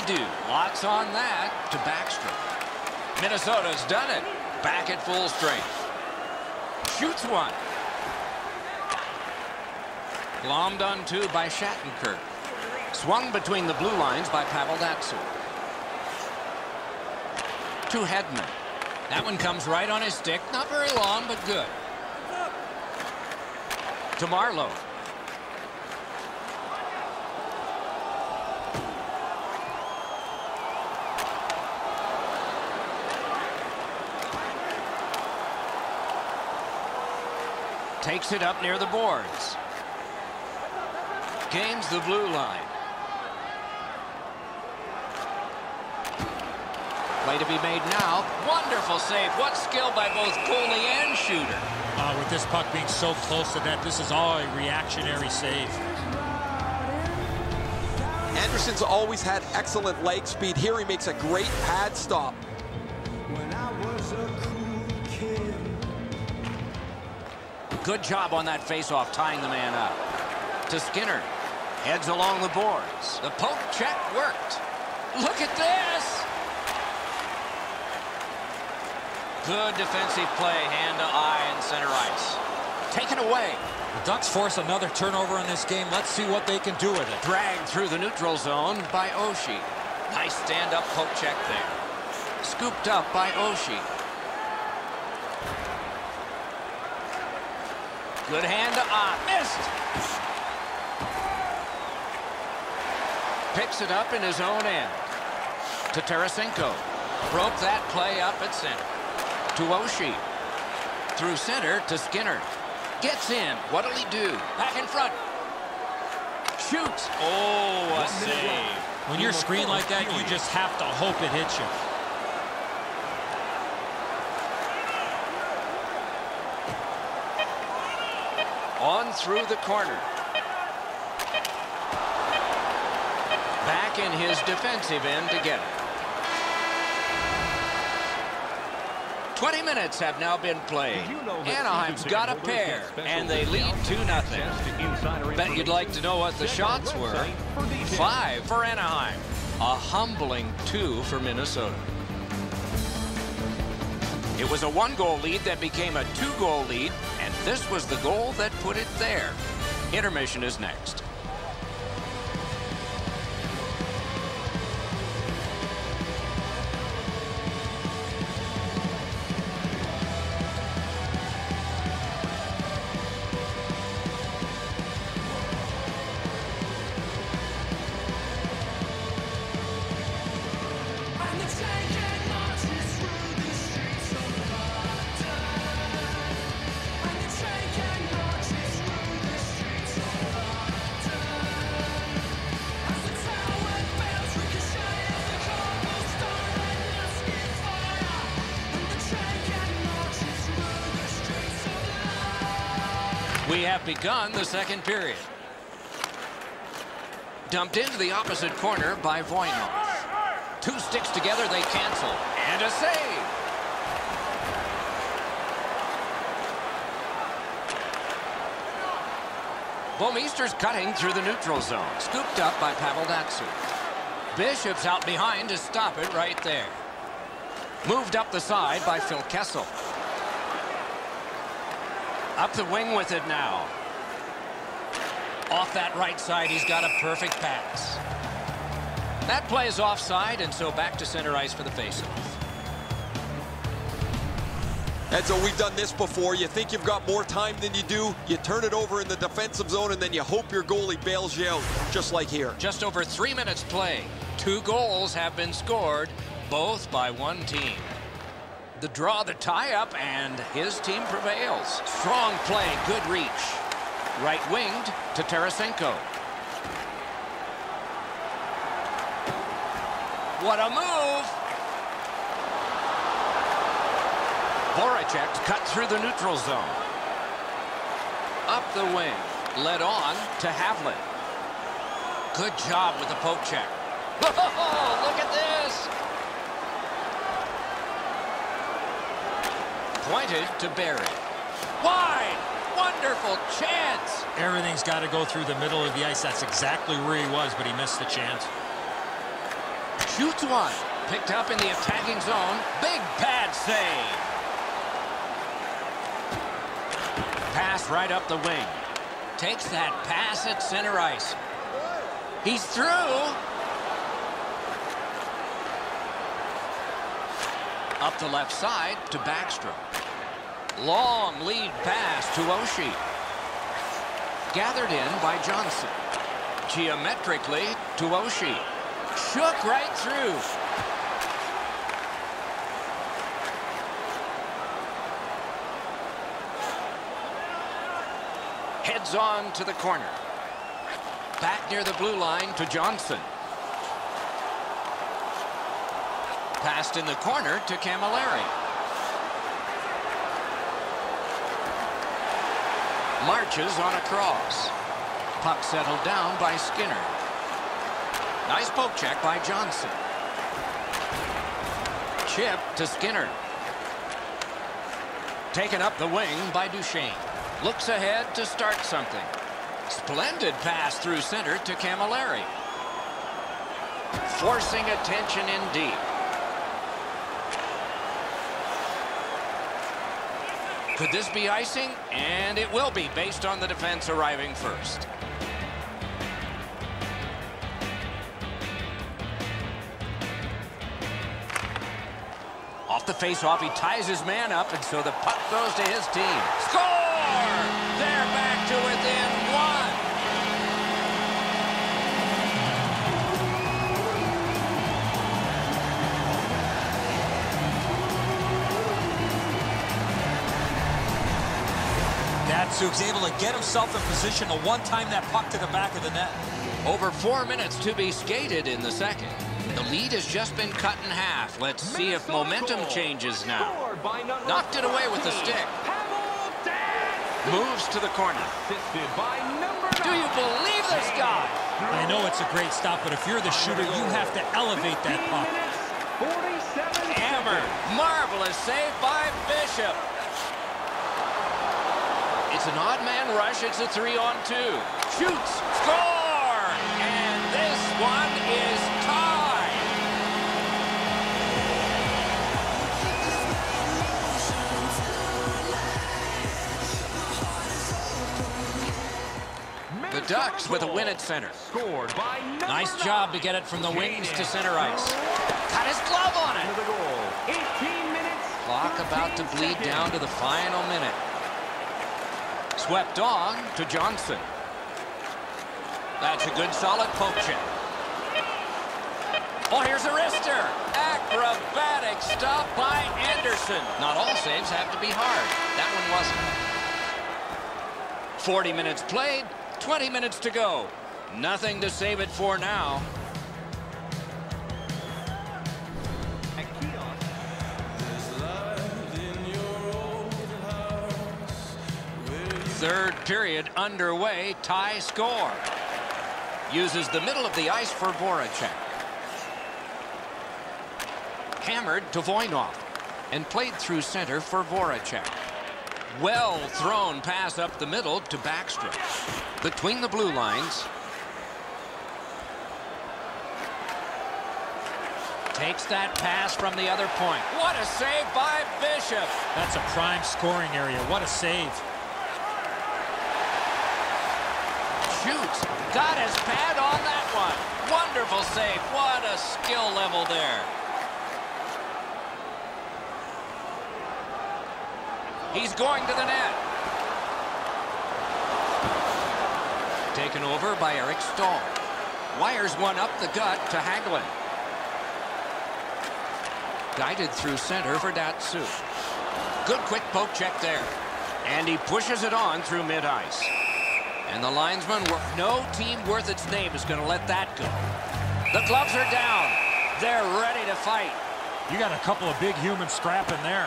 do? Lots on that to Backstrom. Minnesota's done it. Back at full strength. Shoots one. Glommed on two by Shattenkirk. Swung between the blue lines by Pavel Datsyuk. To Hedman. That one comes right on his stick. Not very long, but good. To Marleau. Takes it up near the boards. Gains the blue line. Play to be made now. Wonderful save. What skill by both goalie and shooter. With this puck being so close to net, this is all a reactionary save. Anderson's always had excellent leg speed. Here he makes a great pad stop. Good job on that faceoff, tying the man up. To Skinner. Heads along the boards. The poke check worked. Look at this! Good defensive play, hand to eye in center ice. Taken away. The Ducks force another turnover in this game. Let's see what they can do with it. Dragged through the neutral zone by Oshie. Nice stand-up poke check there. Scooped up by Oshie. Good hand to eye. Missed! Picks it up in his own end. To Tarasenko. Broke that play up at center. To Oshie. Through center to Skinner. Gets in. What'll he do? Back in front. Shoots. Oh, a save. When you're screened like that, you just have to hope it hits you. On through the corner. Back in his defensive end to get it. 20 minutes have now been played. Anaheim's got a pair, and they lead 2-0. Bet you'd like to know what the shots were. 5 for Anaheim. A humbling 2 for Minnesota. It was a 1-goal lead that became a 2-goal lead, and this was the goal that put it there. Intermission is next. We have begun the second period. Dumped into the opposite corner by Voynov. 2 sticks together, they cancel. And a save. Bouwmeester's cutting through the neutral zone. Scooped up by Pavel Datsyuk. Bishop's out behind to stop it right there. Moved up the side by Phil Kessel. Up the wing with it now. Off that right side, he's got a perfect pass. That play is offside, and so back to center ice for the faceoff. And so we've done this before. You think you've got more time than you do. You turn it over in the defensive zone, and then you hope your goalie bails you out, just like here. Just over 3 minutes play. 2 goals have been scored, both by one team. The draw, the tie-up, and his team prevails. Strong play, good reach. Right-winged to Tarasenko. What a move! Voracek cut through the neutral zone. Up the wing, led on to Havlat. Good job with the poke check. Oh, look at this! Pointed to Barry. Wide! Wonderful chance! Everything's got to go through the middle of the ice. That's exactly where he was, but he missed the chance. Shoots one. Picked up in the attacking zone. Big pad save. Pass right up the wing. Takes that pass at center ice. He's through. Up the left side to Backstrom. Long lead pass to Oshie. Gathered in by Johnson. Geometrically to Oshie. Shook right through. Heads on to the corner. Back near the blue line to Johnson. Passed in the corner to Camilleri. Marches on a cross. Puck settled down by Skinner. Nice poke check by Johnson. Chip to Skinner. Taken up the wing by Duchesne. Looks ahead to start something. Splendid pass through center to Camilleri. Forcing attention in deep. Could this be icing? And it will be, based on the defense arriving first. Off the face-off, he ties his man up, and so the puck goes to his team. Score! They're back to within one. Datsuk's able to get himself in position to one-time that puck to the back of the net. Over 4 minutes to be skated in the second. The lead has just been cut in half. Let's see if momentum changes now. Knocked it away with the stick. Moves to the corner. Do you believe this guy? I know it's a great stop, but if you're the shooter, you have to elevate that puck. Hammer. Marvelous save by Bishop. It's an odd man rush. It's a 3-on-2. Shoots. Score! And this one is tied. The Ducks with a win at center. Nice job to get it from the wings to center ice. Got his glove on it. Clock about to bleed down to the final minute. Swept on to Johnson. That's a good solid poke check. Oh, here's a wrister. Acrobatic stop by Anderson. Not all saves have to be hard. That one wasn't. 40 minutes played. 20 minutes to go. Nothing to save it for now. Third period underway. Tie score. Uses the middle of the ice for Voracek. Hammered to Voynov. And played through center for Voracek. Well thrown pass up the middle to Backstrom. Between the blue lines. Takes that pass from the other point. What a save by Bishop. That's a prime scoring area. What a save. Shoots. Got his pad on that one. Wonderful save. What a skill level there. He's going to the net. Taken over by Eric Stahl. Wires one up the gut to Hagelin. Guided through center for Datsuk. Good quick poke check there. And he pushes it on through mid-ice. And the linesman, no team worth its name is going to let that go. The gloves are down. They're ready to fight. You got a couple of big humans scrapping there.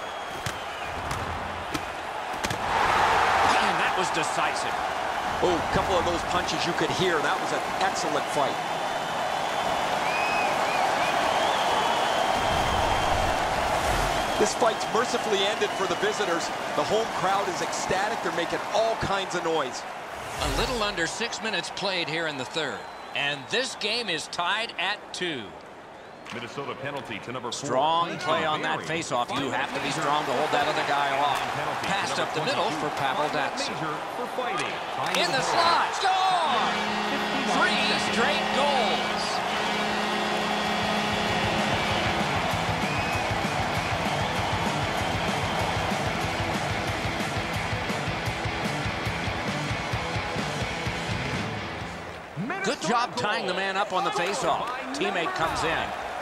And that was decisive. Oh, a couple of those punches you could hear. That was an excellent fight. This fight's mercifully ended for the visitors. The home crowd is ecstatic. They're making all kinds of noise. A little under 6 minutes played here in the third. And this game is tied at 2. Minnesota penalty to number 4. Strong play on that faceoff. You have to be strong to hold that other guy off. Passed up the middle for Pavel Datsyuk. In the slot. Score! 3 straight goals. Good job tying the man up on the faceoff. Teammate comes in.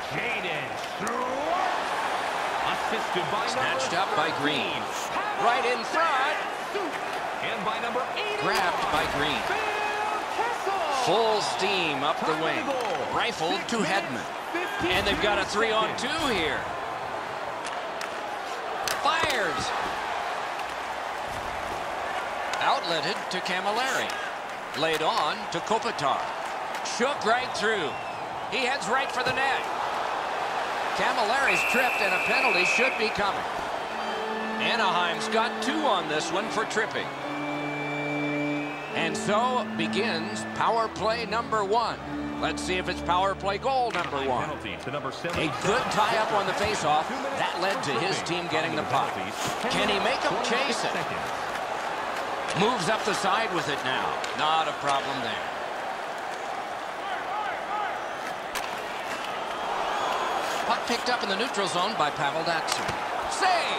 Snatched up by Green. Right in front. Grabbed by Green. Full steam up the wing. Rifled to Hedman. And they've got a 3-on-2 here. Fires. Outletted to Camilleri. Laid on to Kopitar. Shook right through. He heads right for the net. Camilleri's tripped and a penalty should be coming. Anaheim's got 2 on this one for tripping. And so begins power play number 1. Let's see if it's power play goal number 1. A good tie-up on the faceoff. That led to his team getting the puck. Can he make them chase it? Moves up the side with it now. Not a problem there. Puck picked up in the neutral zone by Pavel Datsyuk. Save!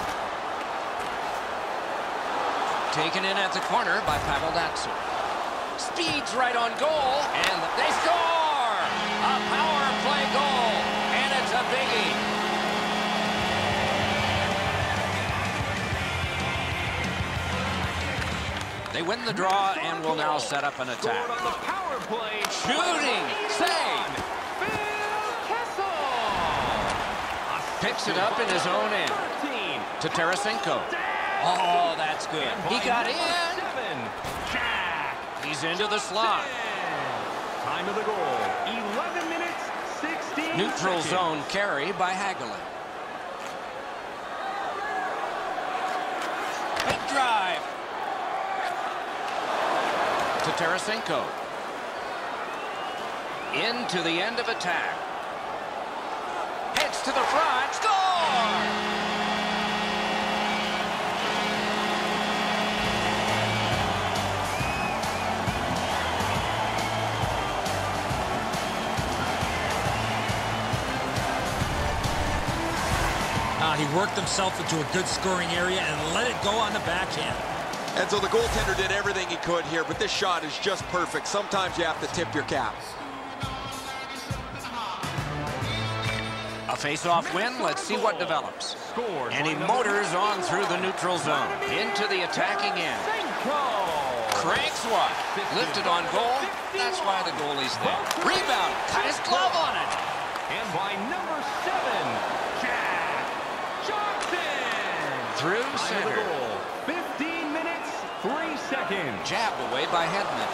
Taken in at the corner by Pavel Datsyuk. Speeds right on goal, and they score! A power play goal, and it's a biggie. They win the draw and will now set up an attack. Shooting! Save! Picks it up in his own end. To Tarasenko. Oh, that's good. He got in. He's into the slot. Time of the goal, 11 minutes, 16 Neutral seconds. zone carry by Hagelin. Big drive. To Tarasenko. Into the end of attack. Heads to the front. Score! He worked himself into a good scoring area and let it go on the backhand. And so the goaltender did everything he could here, but this shot is just perfect. Sometimes you have to tip your cap. A face-off win. Let's see what develops. And he motors on through the neutral zone. Into the attacking end. Cranks one. Lifted on goal. That's why the goalie's there. Rebound. Cut his glove on it. And by number 7, Through center. 15 minutes, 3 seconds. Jabbed away by Hedman.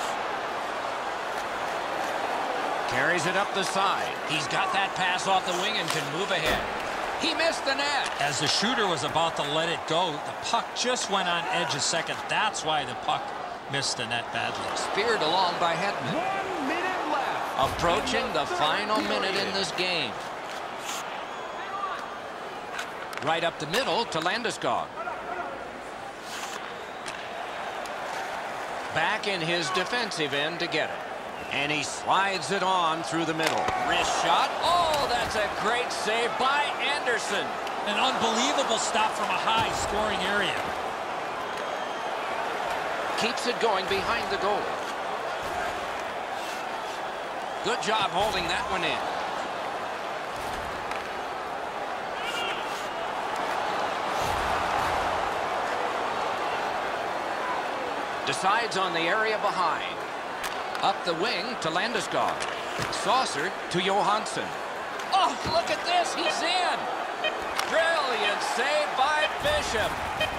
Carries it up the side. He's got that pass off the wing and can move ahead. He missed the net. As the shooter was about to let it go, the puck just went on edge a second. That's why the puck missed the net badly. Speared along by Hedman. 1 minute left. Approaching the final minute in this game. Right up the middle to Landeskog. Back in his defensive end to get it. And he slides it on through the middle. Wrist shot. Oh, that's a great save by Anderson. An unbelievable stop from a high scoring area. Keeps it going behind the goal. Good job holding that one in. Decides on the area behind. Up the wing to Landeskog. Saucered to Johansson. Oh, look at this. He's in. Brilliant save by Bishop.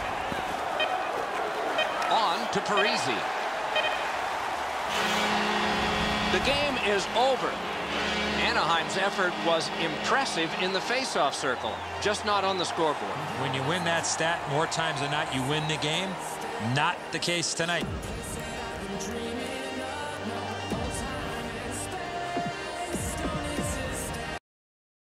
On to Parise. The game is over. Anaheim's effort was impressive in the faceoff circle, just not on the scoreboard. When you win that stat more times than not, you win the game. Not the case tonight.